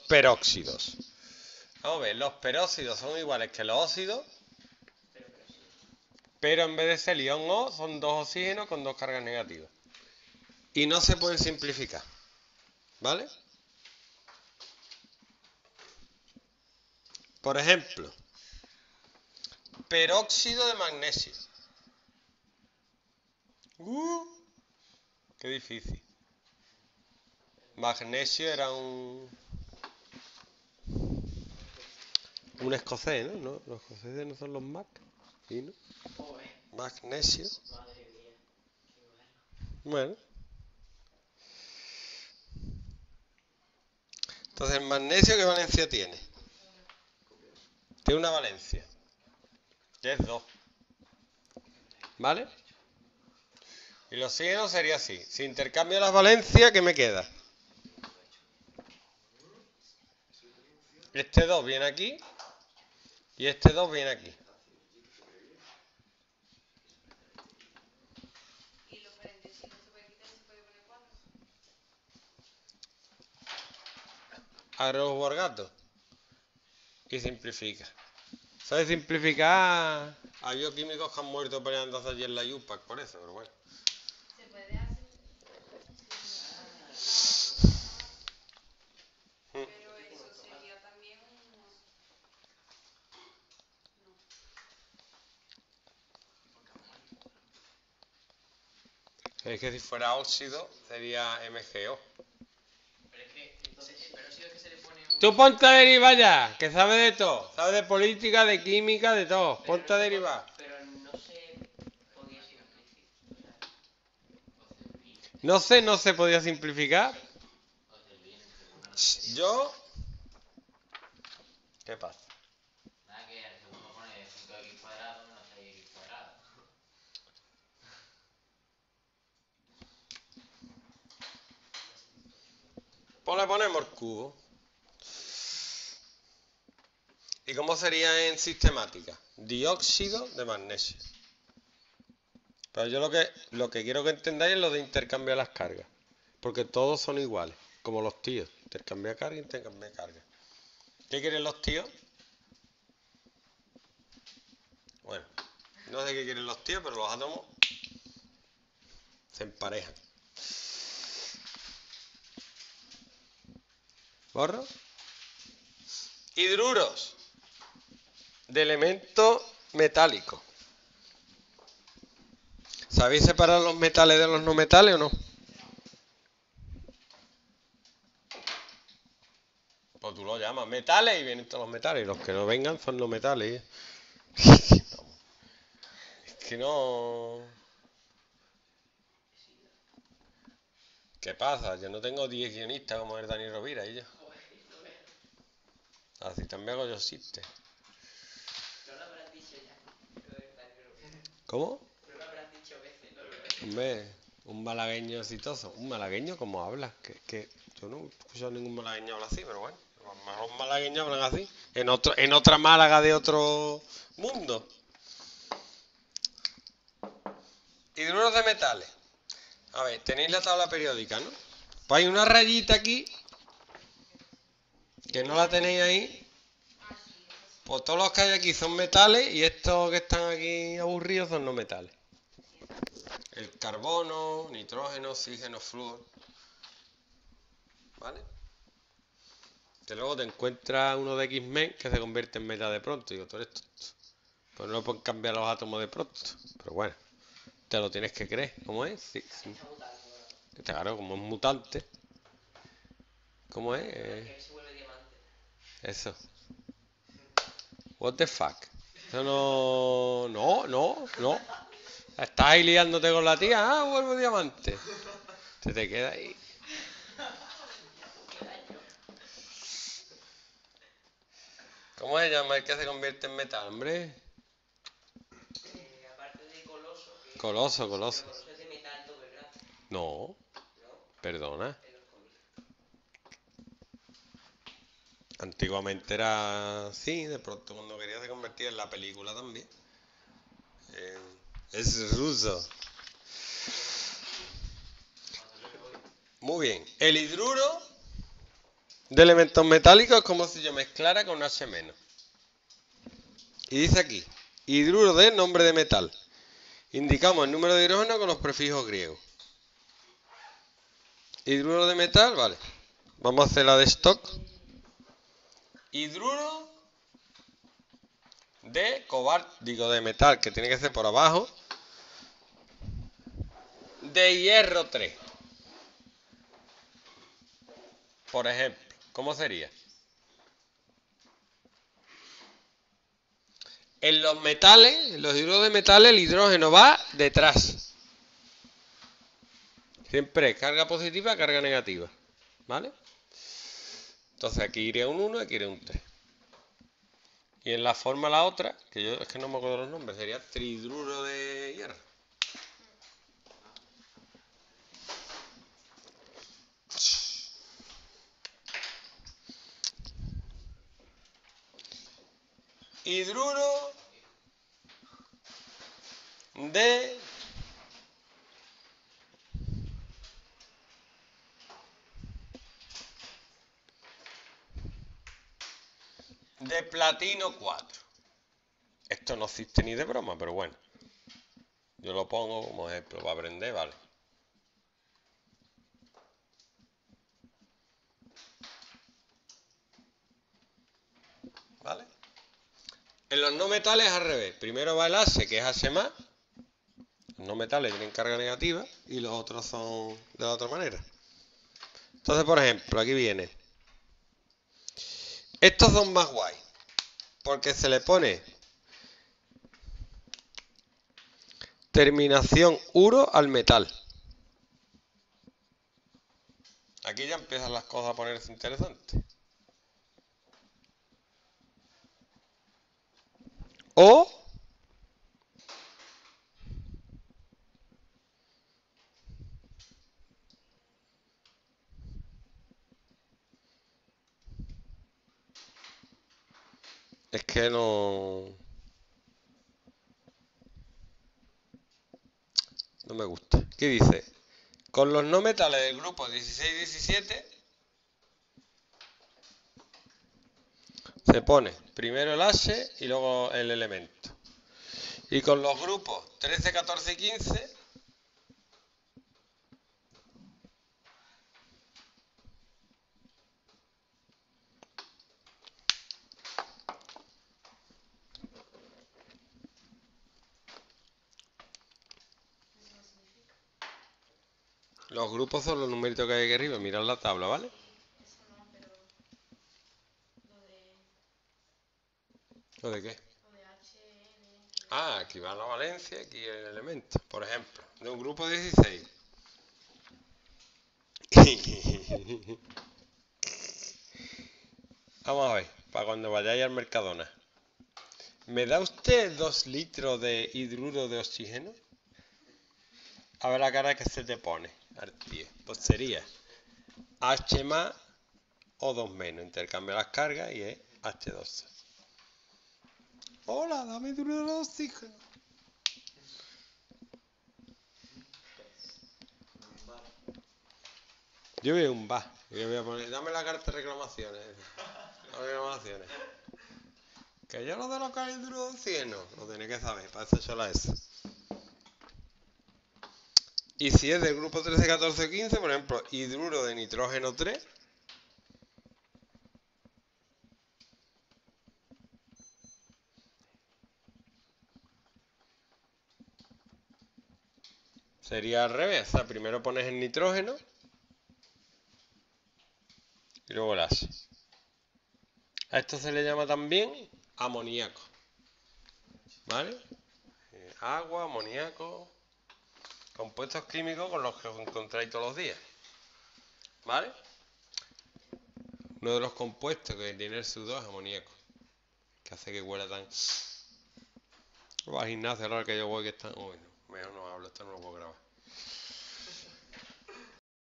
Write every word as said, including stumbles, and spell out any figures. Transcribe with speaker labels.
Speaker 1: peróxidos. Vamos a ver, los peróxidos son iguales que los óxidos, pero en vez de ser ion O, son dos oxígenos con dos cargas negativas. Y no se pueden simplificar, ¿vale? Por ejemplo, peróxido de magnesio. Uh, qué difícil. Magnesio era un... un escocés, ¿no? ¿no? Los escoceses no son los Mac. ¿Sí, no? Magnesio. Bueno. Entonces, ¿el magnesio qué valencia tiene? Tiene una valencia, que es dos. ¿Vale? Y los oxígenos sería así. Si intercambio las valencias, ¿qué me queda? Este dos viene aquí y este dos viene aquí.
Speaker 2: ¿Y los paréntesis no se puede quitar y se puede poner cuatro?
Speaker 1: Abre los borgatos y simplifica. ¿Sabes simplificar? Hay bioquímicos que han muerto peleando allí en la U P A C por eso, pero bueno.
Speaker 2: ¿Se puede hacer? Pero eso sería también un... No.
Speaker 1: Es que si fuera óxido sería M G O.
Speaker 3: Pero es que, entonces, el peróxido es que se le pone un...
Speaker 1: Tú ponte a derivar ya, que sabe de todo. Sabe de política, de química, de todo.
Speaker 3: Pero
Speaker 1: Ponte
Speaker 3: no
Speaker 1: a
Speaker 3: se
Speaker 1: derivar.
Speaker 3: pod- Pero no se podía simplificar.
Speaker 1: No sé, no se podía simplificar. Yo... ¿Qué pasa?
Speaker 3: Nada, que al segundo pone cinco equis cuadrado menos seis equis cuadrado.
Speaker 1: Pues le ponemos el cubo. ¿Y cómo sería en sistemática? Dióxido de magnesio. Pero yo lo que, lo que quiero que entendáis es lo de intercambiar las cargas. Porque todos son iguales, como los tíos. Intercambiar carga, intercambiar carga. ¿Qué quieren los tíos? Bueno, no sé qué quieren los tíos, pero los átomos se emparejan. ¿Borro? Hidruros de elementos metálicos. ¿Sabéis separar los metales de los no metales o no? Pues tú lo llamas metales y vienen todos los metales. Y los que no vengan son no metales. Es que no... ¿Qué pasa? Yo no tengo diez guionistas como el Dani Rovira y yo. Así también hago yo chiste.
Speaker 3: No lo habrás dicho ya. Lo de Dani Rovira.
Speaker 1: ¿Cómo?
Speaker 3: No lo habrás dicho veces, ¿no?
Speaker 1: Hombre, un malagueño exitoso. ¿Un malagueño cómo habla? Que, que yo no he escuchado ningún malagueño hablar así, pero bueno. A lo mejor los malagueños hablan así. En, otro, en otra Málaga de otro mundo. Hidruros de metales. A ver, tenéis la tabla periódica, ¿no? Pues hay una rayita aquí, que no la tenéis ahí. Pues todos los que hay aquí son metales y estos que están aquí aburridos son no metales. El carbono, nitrógeno, oxígeno, flúor. ¿Vale? Que luego te encuentras uno de X-Men que se convierte en metal de pronto. Y digo, tú eres tonto. Pues no pueden cambiar los átomos de pronto. Pero bueno, te lo tienes que creer. ¿Cómo es? Sí, sí.
Speaker 3: Está mutando, ¿no?
Speaker 1: Claro, como es mutante. ¿Cómo es?
Speaker 3: Que
Speaker 1: Eh,
Speaker 3: se vuelve diamante.
Speaker 1: eso. What the fuck. Eso no... No, no, no. Estás ahí liándote con la tía. Ah, vuelvo diamante. Se te queda ahí. ¿Cómo se llama el que se convierte en metal, hombre?
Speaker 3: Eh, aparte de coloso, que
Speaker 1: Coloso, coloso.
Speaker 3: pero coloso es de metal doble grado,
Speaker 1: No,
Speaker 3: ¿no?
Speaker 1: perdona.
Speaker 3: En los cómics.
Speaker 1: Antiguamente era así, de pronto cuando quería se convertía en la película también. Eh, es ruso. Muy bien. El hidruro de elementos metálicos es como si yo mezclara con H menos. Y dice aquí, hidruro de nombre de metal. Indicamos el número de hidrógeno con los prefijos griegos. Hidruro de metal, vale. Vamos a hacer la de stock. Hidruro de cobalto, digo de metal, que tiene que ser por abajo. De hierro tres. Por ejemplo, ¿cómo sería? En los metales, en los hidruros de metales, el hidrógeno va detrás. Siempre carga positiva, carga negativa. ¿Vale? Entonces aquí iría un uno, aquí iría un tres. Y en la forma la otra, que yo es que no me acuerdo los nombres, sería tridruro de hierro. Hidruro de de platino cuatro. Esto no existe ni de broma, pero bueno. Yo lo pongo como ejemplo para aprender, ¿vale? ¿Vale? En los no metales es al revés. Primero va el H, que es H más. Los no metales tienen carga negativa y los otros son de la otra manera. Entonces, por ejemplo, aquí viene. Estos son más guay, porque se le pone terminación uro al metal. Aquí ya empiezan las cosas a ponerse interesantes. O es que no no me gusta. ¿Qué dice? Con los no metales del grupo dieciséis y diecisiete se pone primero el H y luego el elemento. Y con los grupos trece, catorce y quince los grupos son los numeritos que hay aquí arriba. Mirad la tabla, ¿vale?
Speaker 2: Eso no, pero lo de,
Speaker 1: ¿Lo de qué?
Speaker 2: lo de H, N.
Speaker 1: Ah, aquí va la valencia, aquí el elemento. Por ejemplo, de un grupo dieciséis. Vamos a ver, para cuando vayáis al Mercadona. ¿Me da usted dos litros de hidruro de oxígeno? A ver la cara que se te pone al tío. Pues sería H más o dos menos. Intercambia las cargas y es H dos. Hola, dame hidruro de oxígeno. Yo voy a un bar. Y voy a poner, dame la carta de reclamaciones. Las reclamaciones. Que yo lo de los hidruro de oxígeno. Lo tenéis que saber, para eso solo eso. Y si es del grupo trece, catorce o quince, por ejemplo, hidruro de nitrógeno tres. Sería al revés. O sea, primero pones el nitrógeno y luego el H. A esto se le llama también amoníaco. ¿Vale? Eh, agua, amoníaco, compuestos químicos con los que os encontráis todos los días. ¿Vale? Uno de los compuestos que tiene el C O dos es amoníaco, que hace que huela tan... Va al gimnasio ahora que yo voy que está... Uy, no, mejor no hablo, esto no lo puedo grabar.